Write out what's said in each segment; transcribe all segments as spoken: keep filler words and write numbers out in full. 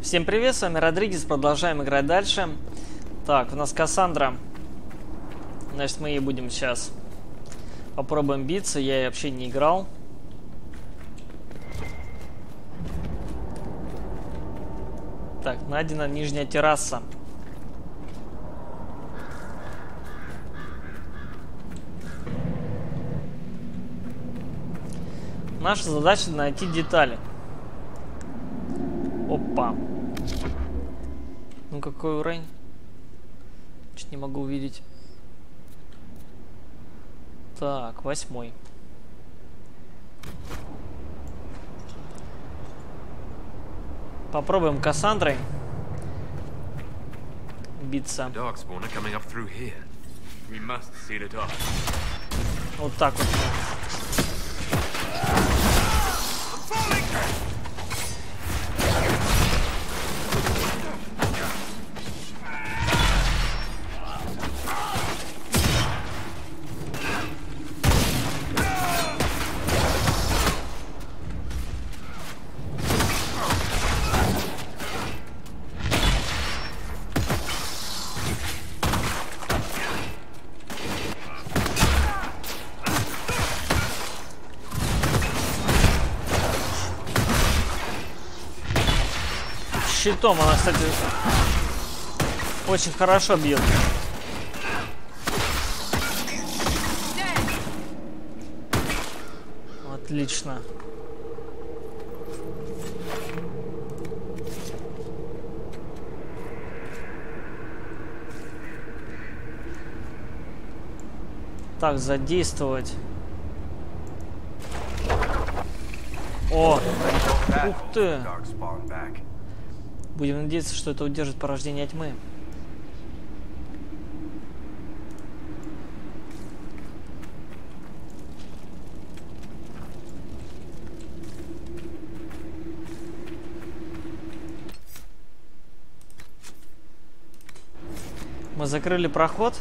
Всем привет, с вами Родригес, продолжаем играть дальше. Так, у нас Кассандра. Значит, мы ей будем сейчас попробуем биться, я ей вообще не играл. Так, найдена нижняя терраса. Наша задача найти детали. Опа. Ну какой уровень? Чуть не могу увидеть. Так, восьмой. Попробуем Кассандрой биться. Вот так вот. Щитом она, кстати, очень хорошо бьет. Отлично. Так, задействовать. О, ух ты. Будем надеяться, что это удержит порождение тьмы. Мы закрыли проход.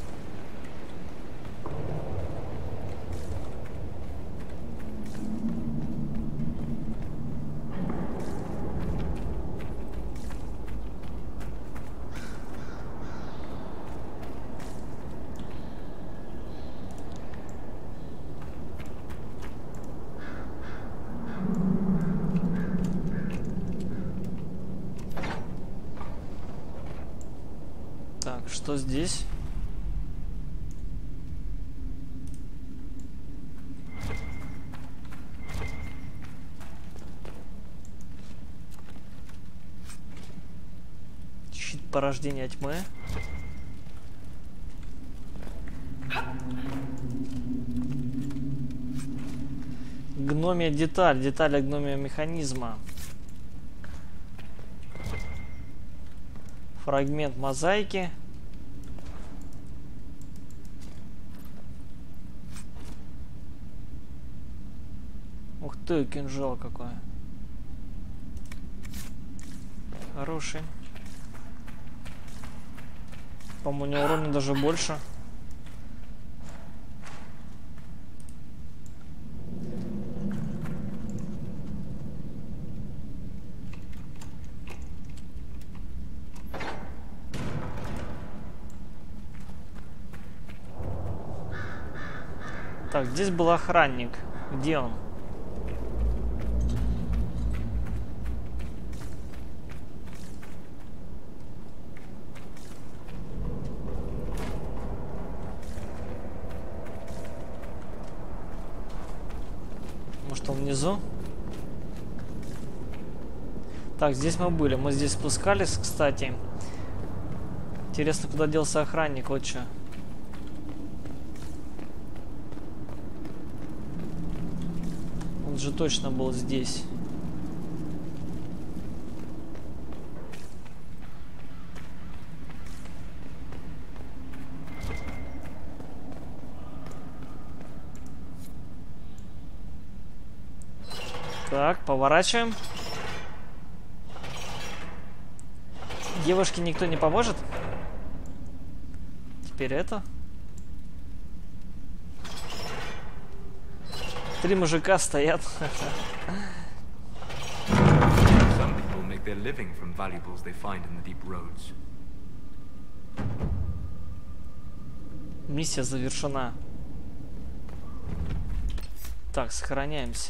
Так, что здесь? Щит порождения тьмы. Гномия деталь, деталь гномия механизма. Фрагмент мозаики. Ух ты, кинжал какой. Хороший. По-моему, у него урона даже больше. Так, здесь был охранник. Где он? Может, он внизу? Так, здесь мы были. Мы здесь спускались, кстати. Интересно, куда делся охранник, вот что. Он же точно был здесь. Так, поворачиваем. Девушке никто не поможет? Теперь это. Три мужика стоят. they're living from valuables they find in the deep roads. Миссия завершена. Так, сохраняемся.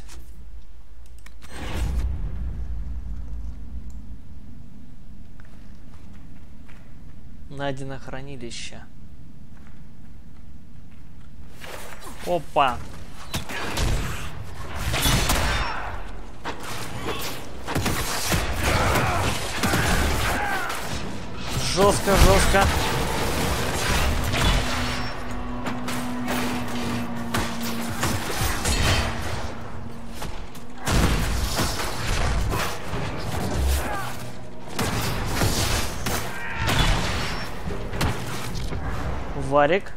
Найдено хранилище. Опа! Жестко, жестко. Варик.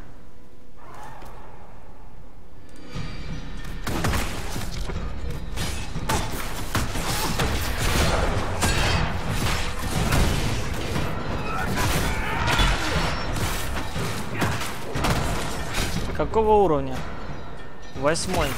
Какого уровня? Восьмой.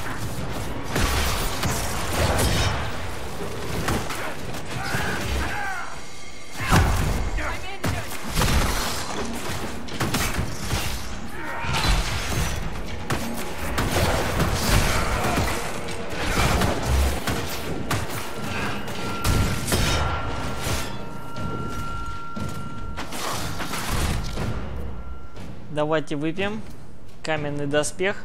Давайте выпьем. Каменный доспех.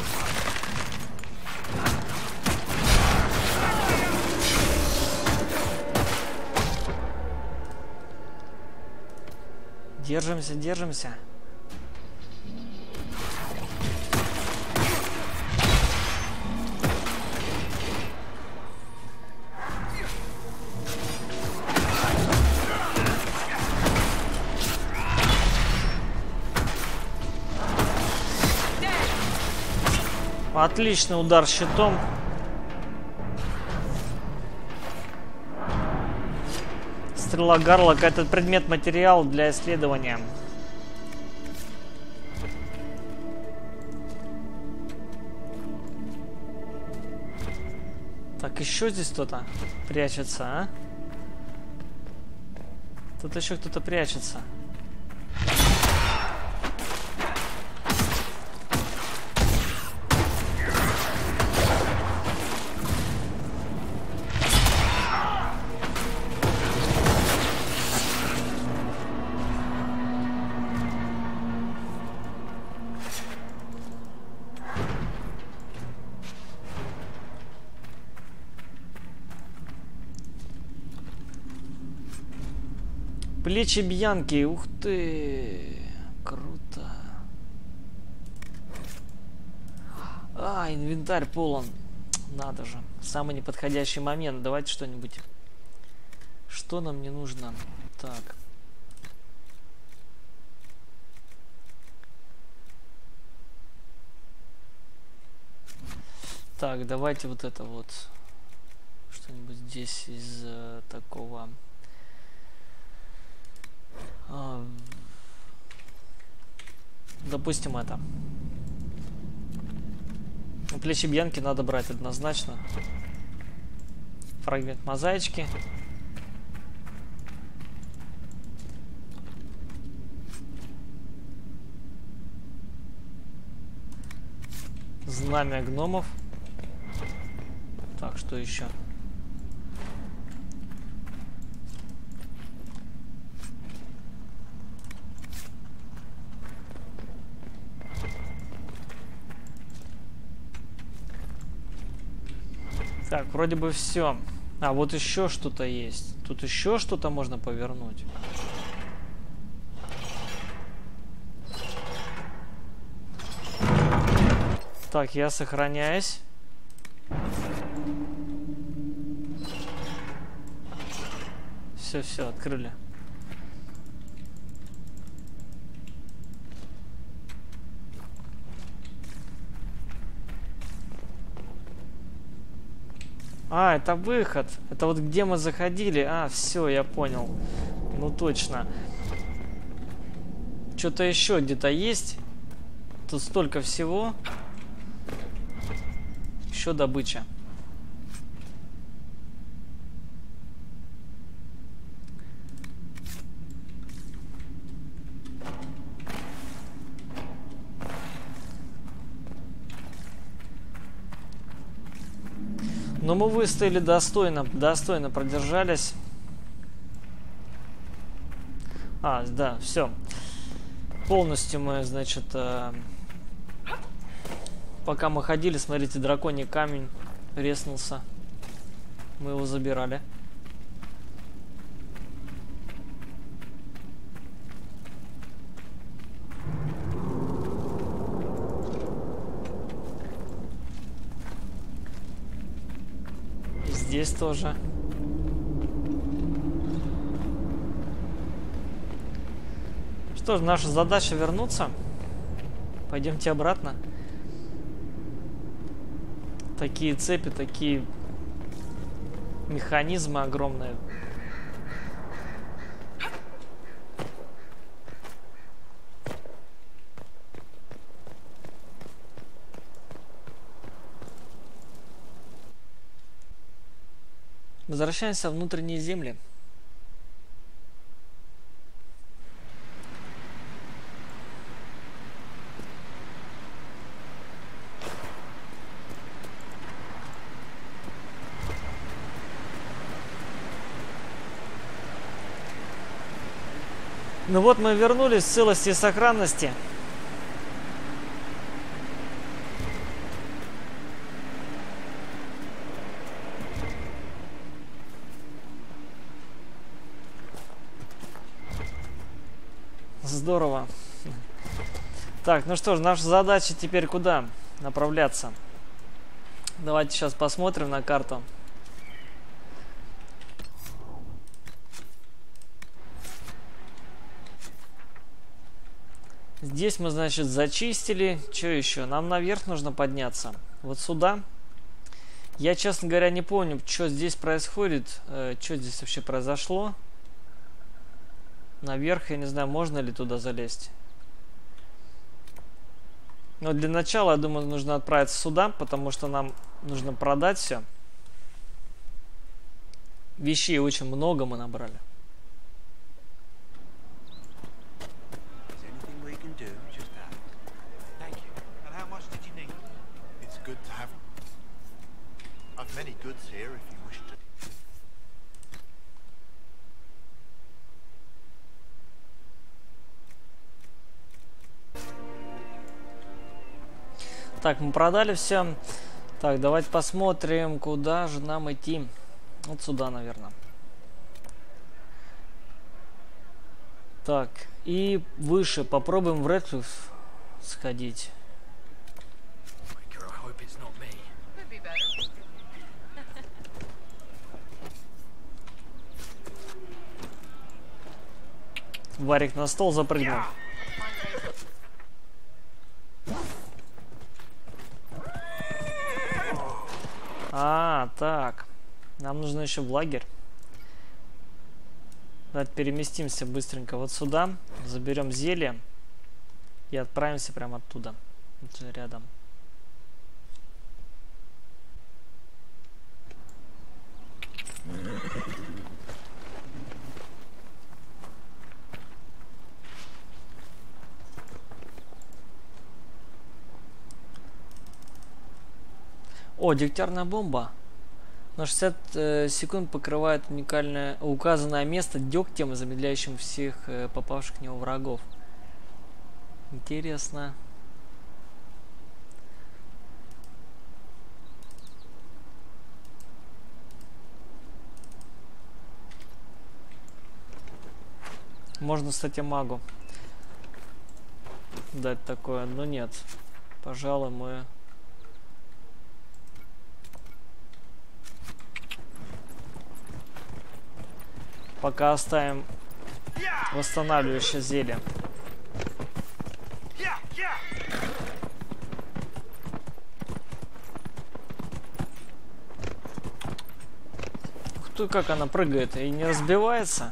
Держимся, держимся. Отличный удар щитом. Стрела Гарлока — это предмет, материал для исследования. Так, еще здесь кто-то прячется, а? Тут еще кто-то прячется. Плечи Бьянки, ух ты, круто. А, инвентарь полон. Надо же, самый неподходящий момент. Давайте что-нибудь. Что нам не нужно? Так. Так, давайте вот это вот. Что-нибудь здесь из uh, такого... Uh, допустим, это. Плечи Бьянки надо брать однозначно. Фрагмент мозаички. Знамя гномов. Так, что еще? Так, вроде бы все. А, вот еще что-то есть. Тут еще что-то можно повернуть. Так, я сохраняюсь. Все, все, открыли. А, это выход. Это вот где мы заходили. А, все, я понял. Ну точно. Что-то еще где-то есть. Тут столько всего. Еще добыча. Но мы выстояли достойно, достойно продержались. А, да, все. Полностью мы, значит, э, пока мы ходили, смотрите, драконий камень реснулся. Мы его забирали. Здесь тоже. Что ж, наша задача вернуться. Пойдемте обратно. Такие цепи, такие механизмы огромные. Возвращаемся в внутренние земли. Ну вот мы вернулись в целости и сохранности. Здорово. Так, ну что ж, наша задача теперь куда направляться? Давайте сейчас посмотрим на карту. Здесь мы, значит, зачистили. Что еще? Нам наверх нужно подняться. Вот сюда. Я, честно говоря, не помню, что здесь происходит. Э, что здесь вообще произошло. Наверх, я не знаю, можно ли туда залезть. Но для начала, я думаю, нужно отправиться сюда, потому что нам нужно продать все. Вещей очень много мы набрали. Так, мы продали все. Так, давайте посмотрим, куда же нам идти. Вот сюда, наверное. Так, и выше. Попробуем в Редклифф сходить. Варик на стол запрыгнул. А, так. Нам нужно еще в лагерь. Давайте переместимся быстренько вот сюда. Заберем зелье. И отправимся прямо оттуда. Вот рядом. О, дегтярная бомба. На шестьдесят э, секунд покрывает уникальное указанное место дегтем, замедляющим всех э, попавших в него врагов. Интересно. Можно, кстати, магу дать такое, но нет. Пожалуй, мы... Пока оставим восстанавливающее зелье. Ух ты, как она прыгает и не разбивается.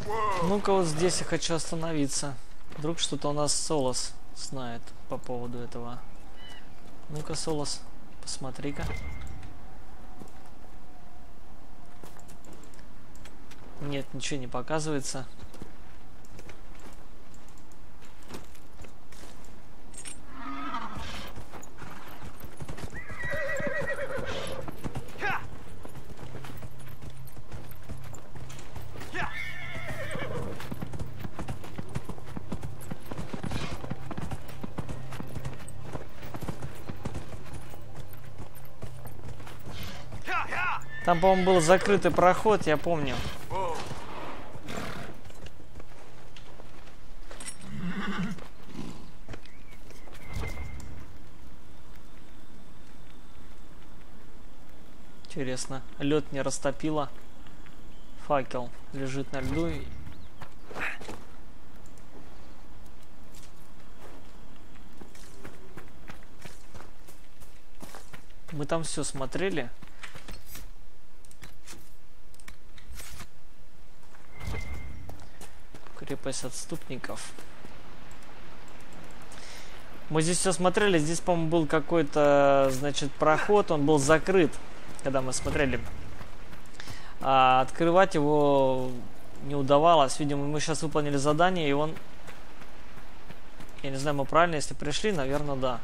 Ну-ка, вот здесь я хочу остановиться. Вдруг что-то у нас Солос знает по поводу этого. Ну-ка, Солос, посмотри-ка. Нет, ничего не показывается. Там, по-моему, был закрытый проход, я помню. Интересно, лед не растопило. Факел лежит на льду. И... Мы там все смотрели. Крепость отступников. Мы здесь все смотрели. Здесь, по-моему, был какой-то, значит, проход. Он был закрыт, когда мы смотрели. А открывать его не удавалось. Видимо, мы сейчас выполнили задание, и он... Я не знаю, мы правильно, если пришли, наверное, да.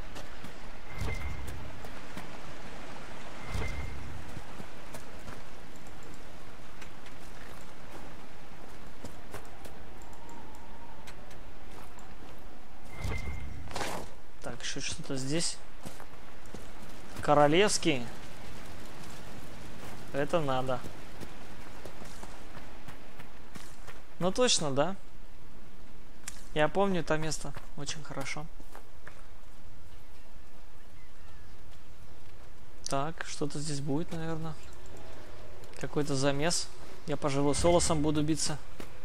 Еще что-то здесь. Королевский. Это надо. Ну точно, да. Я помню это место очень хорошо. Так, что-то здесь будет, наверное. Какой-то замес. Я, пожалуй, Солосом буду биться.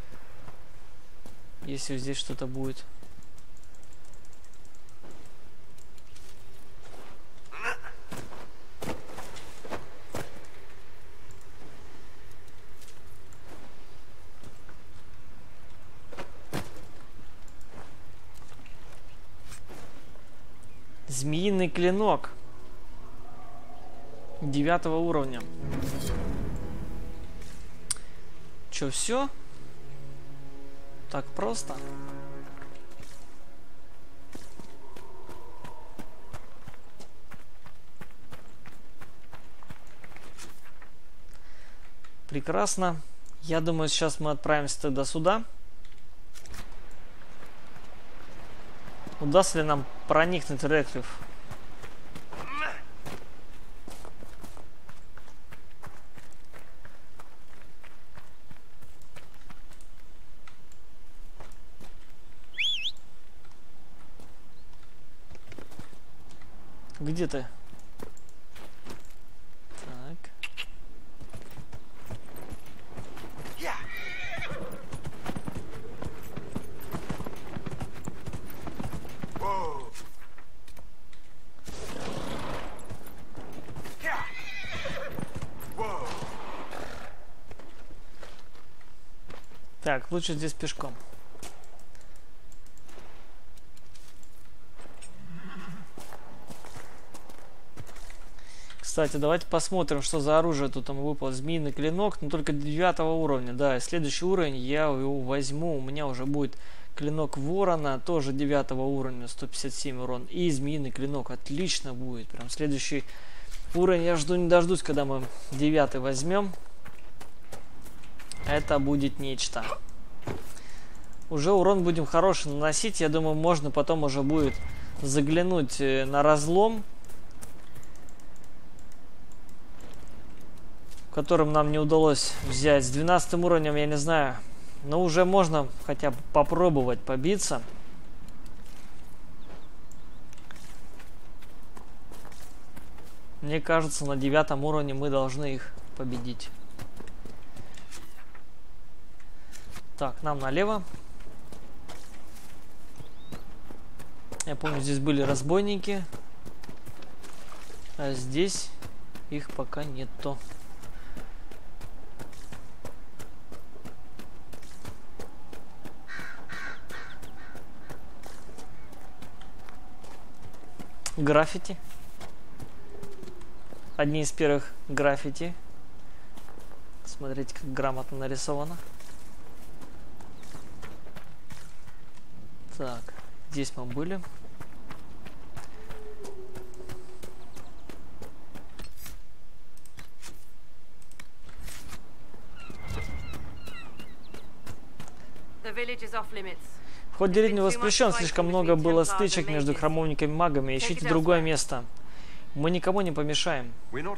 Если здесь что-то будет. Змеиный клинок девятого уровня. Че, все? Так просто? Прекрасно. Я думаю, сейчас мы отправимся тогда сюда. Удастся ли нам проникнуть в Редклифф? Где ты? Так. Так, лучше здесь пешком. Кстати, давайте посмотрим, что за оружие тут ему выпало. Змеиный клинок, но только девятого уровня. Да, следующий уровень я его возьму. У меня уже будет клинок ворона, тоже девятого уровня, сто пятьдесят семь урон. И змеиный клинок, отлично будет. Прям следующий уровень я жду не дождусь, когда мы девятый возьмем. Это будет нечто. Уже урон будем хороший наносить. Я думаю, можно потом уже будет заглянуть на разлом, которым нам не удалось взять. С двенадцатым уровнем, я не знаю. Но уже можно хотя бы попробовать побиться. Мне кажется, на девятом уровне мы должны их победить. Так, нам налево. Я помню, здесь были разбойники. А здесь их пока нету. граффити. Одни из первых граффити. Смотрите, как грамотно нарисовано. Так, здесь мы были. Вход в деревню воспрещен, слишком много было стычек между храмовниками и магами. Ищите другое место. Мы никому не помешаем.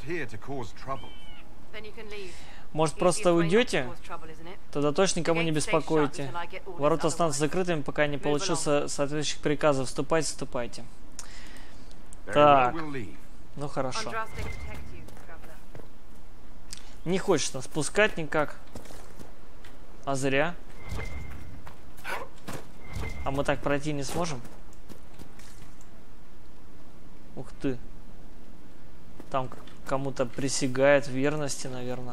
Может, просто уйдете? Тогда точно никому не беспокойте. Ворота останутся закрытыми, пока я не получил со соответствующих приказов. Вступайте, вступайте. Так. Ну хорошо. Не хочет нас спускать никак. А зря. А мы так пройти не сможем? Ух ты. Там кому-то присягает в верности, наверное.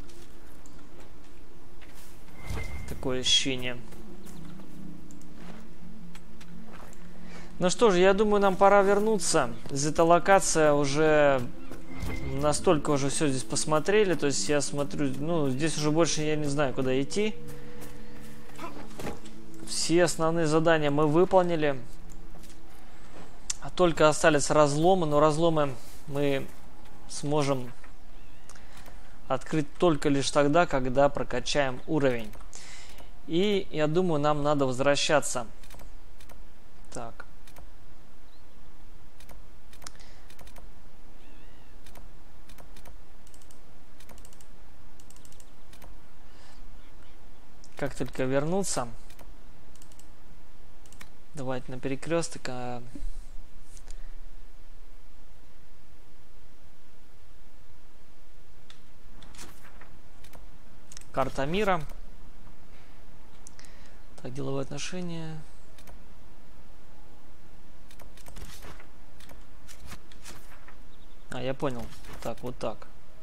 Такое ощущение. Ну что же, я думаю, нам пора вернуться. Эта локация уже настолько уже все здесь посмотрели. То есть я смотрю, ну, здесь уже больше я не знаю, куда идти. Все основные задания мы выполнили. А только остались разломы. Но разломы мы сможем открыть только лишь тогда, когда прокачаем уровень. И я думаю, нам надо возвращаться. Так. Как только вернуться. Давайте на перекресток. А... Карта мира. Так, деловые отношения. А, я понял. Так, вот так.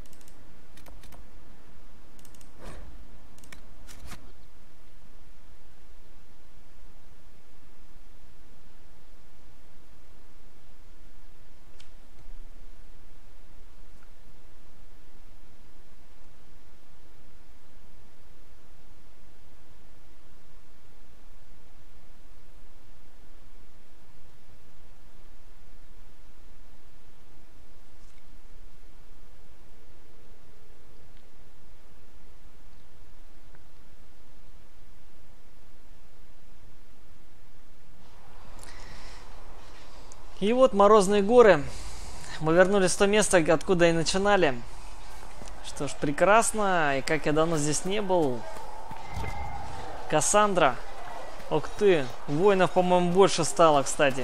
И вот Морозные горы. Мы вернулись в то место, откуда и начинали. Что ж, прекрасно. И как я давно здесь не был. Кассандра. Ух ты. Воинов, по-моему, больше стало, кстати.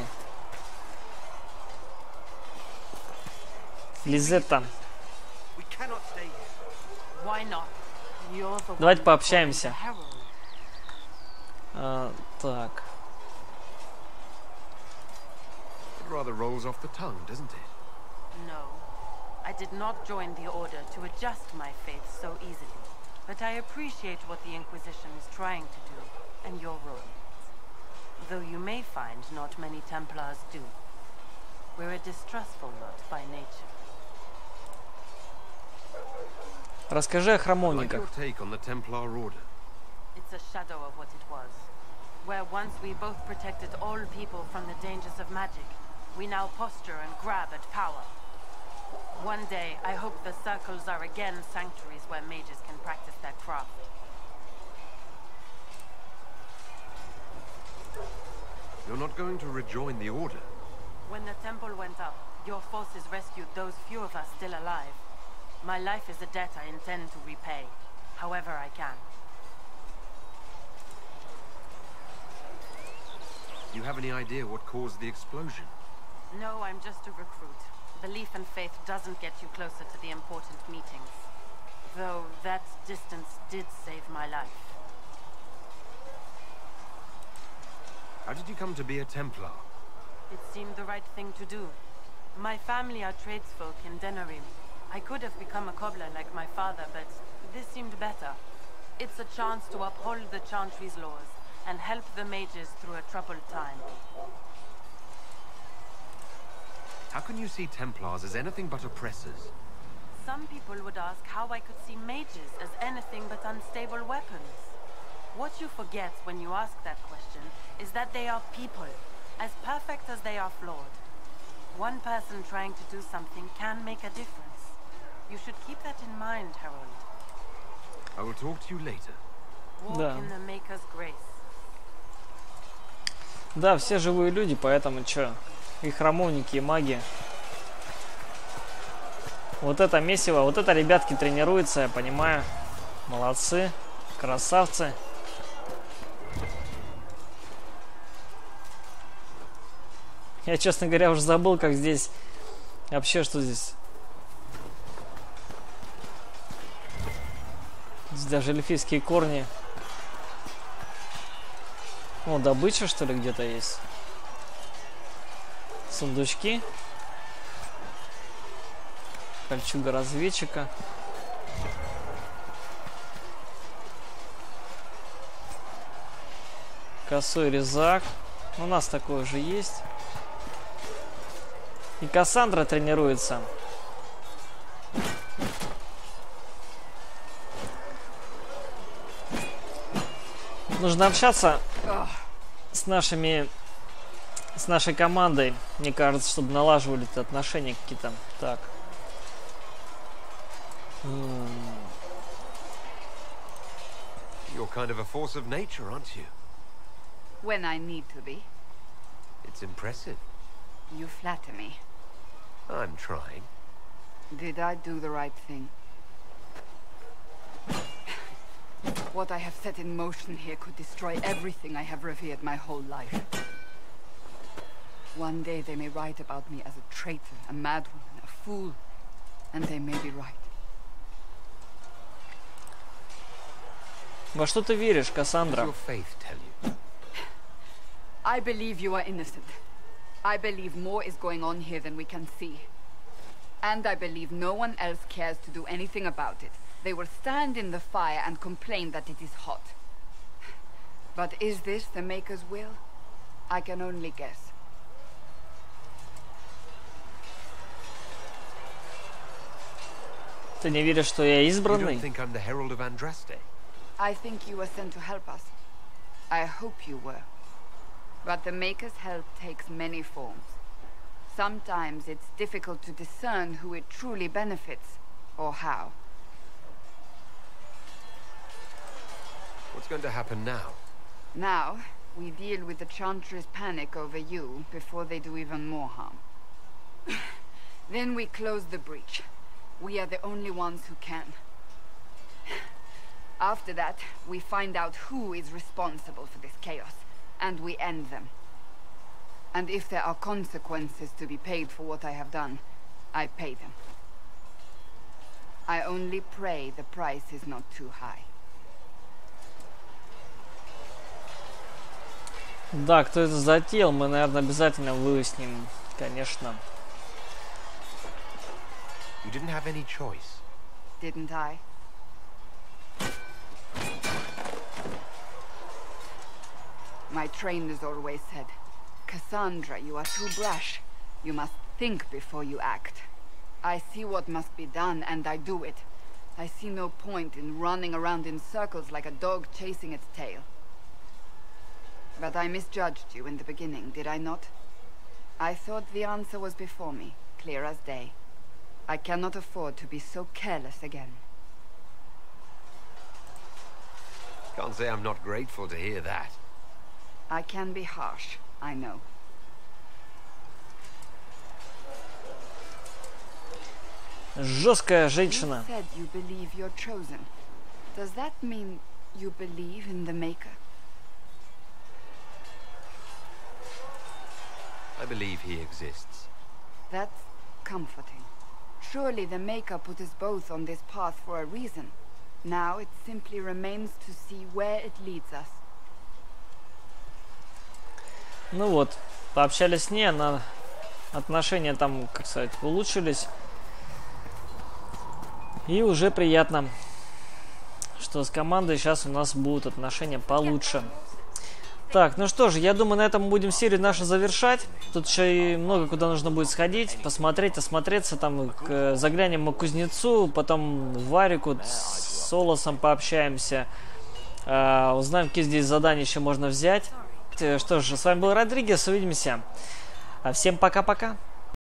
Лизетта. Давайте пообщаемся. А, так. Rather rolls off the tongue, doesn't it? No. I did not join the Order to adjust my faith so easily. But I appreciate what the Inquisition is trying to do, and your role. Though you may find not many Templars do. We're a distrustful lot by nature. Расскажи о храмовниках. Like your take on the Templar Order. It's a shadow of what it was. Where once we both protected all people from the dangers of magic, we now posture and grab at power. One day, I hope the circles are again sanctuaries where mages can practice their craft. You're not going to rejoin the Order? When the temple went up, your forces rescued those few of us still alive. My life is a debt I intend to repay, however I can. Do you have any idea what caused the explosion? No, I'm just a recruit. Belief and faith doesn't get you closer to the important meetings. Though that distance did save my life. How did you come to be a Templar? It seemed the right thing to do. My family are tradesfolk in Denerim. I could have become a cobbler like my father, but this seemed better. It's a chance to uphold the Chantry's laws and help the mages through a troubled time. How can you see Templars as anything but oppressors? Some people would ask how I could see mages as anything but unstable weapons. What you forget when you ask that question is that they are people, as perfect as they are flawed. One person trying to do something can make a difference. You should keep that in mind, Harold. I will talk to you later. Walk Да. in the Maker's grace. Да, все живые люди, поэтому чё? И храмовники, и маги. Вот это месиво, вот это ребятки тренируются, я понимаю. Молодцы, красавцы. Я, честно говоря, уже забыл, как здесь... Вообще, что здесь? Здесь даже эльфийские корни. О, добыча, что ли, где-то есть? Сундучки. Кольчуга разведчика. Косой резак. У нас такой же есть. И Кассандра тренируется. Нужно общаться с нашими, с нашей командой, мне кажется, чтобы налаживали эти отношения какие-то. Так. You're kind of a force of nature, aren't you? When I need to be. It's impressive. You flatter me. I'm trying. Did I do the right thing? What I have set in motion here could destroy everything I have revered my whole life. One day they may write about me as a traitor, a madwoman, a fool, and they may be right. Во что ты веришь, What does Кассандра? your faith tell you? I believe you are innocent. I believe more is going on here than we can see. And I believe no one else cares to do anything about it. They will stand in the fire and complain that it is hot. But is this the Maker's will? I can only guess. Ты не веришь, что я You избранный? don't think I'm the Herald of Andraste? I think you were sent to help us. I hope you were. But the Maker's help takes many forms. Sometimes it's difficult to discern who it truly benefits, or how. What's going to happen now? Now, we deal with the Chantry's panic over you before they do even more harm. Then we close the breach. We are the only ones who can. After that, we find out who is responsible for this chaos, and we end them. And if there are consequences to be paid for what I have done, I pay them. I only pray the price is not too high. Да, кто это затеял, мы, наверное, обязательно выясним, конечно. You didn't have any choice. Didn't I? My trainers always said, Cassandra, you are too brash. You must think before you act. I see what must be done, and I do it. I see no point in running around in circles like a dog chasing its tail. But I misjudged you in the beginning, did I not? I thought the answer was before me, clear as day. I cannot afford to be so careless again. Can't say I'm not grateful to hear that. I can be harsh, I know. Жесткая You женщина. said you believe you're chosen. Does that mean you believe in the Maker? I believe he exists. That's comforting. Surely the Maker put us both on this path for a reason. Now it simply remains to see where it leads us. Ну вот, пообщались с ней, она... Отношения там, как сказать, улучшились. И уже приятно, что с командой сейчас у нас будут отношения получше. Так, ну что же, я думаю, на этом мы будем серию нашу завершать. Тут еще и много куда нужно будет сходить, посмотреть, осмотреться. Там к, заглянем мы к кузнецу, потом в Варику с Солосом пообщаемся. Э, узнаем, какие здесь задания еще можно взять. Что ж, с вами был Родригес, увидимся. Всем пока-пока.